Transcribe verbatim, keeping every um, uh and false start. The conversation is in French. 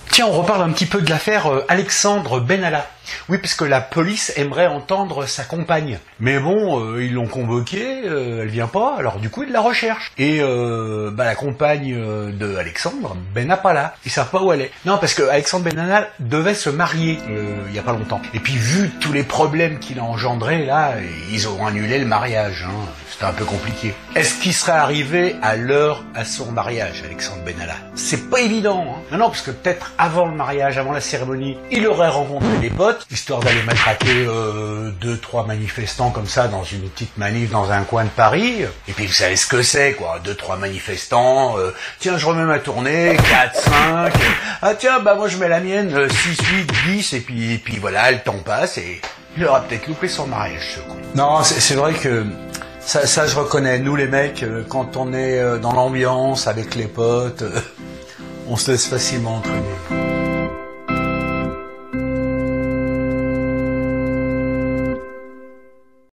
Tiens, on reparle un petit peu de l'affaire euh, Alexandre Benalla. Oui, parce que la police aimerait entendre sa compagne. Mais bon, euh, ils l'ont convoquée, euh, elle vient pas, alors du coup ils la recherchent. Et euh, bah, la compagne euh, de Alexandre, ben n'a pas là. Ils savent pas où elle est. Non, parce que Alexandre Benalla devait se marier euh, il y a pas longtemps. Et puis vu tous les problèmes qu'il a engendrés, là, ils ont annulé le mariage. Hein. C'était un peu compliqué. Est-ce qu'il serait arrivé à l'heure à son mariage, Alexandre Benalla? C'est pas évident. Hein. Non, non, parce que peut-être avant le mariage, avant la cérémonie, il aurait rencontré des potes, histoire d'aller matraquer euh, deux, trois manifestants comme ça dans une petite manif dans un coin de Paris. Et puis vous savez ce que c'est, quoi, deux, trois manifestants. Euh, tiens, je remets ma tournée, quatre, cinq. Ah tiens, bah moi je mets la mienne, six, huit, dix, et puis, et puis voilà, le temps passe et il aura peut-être loupé son mariage, ce con. Non, c'est vrai que ça, ça je reconnais. Nous les mecs, quand on est dans l'ambiance avec les potes, on se laisse facilement entraîner.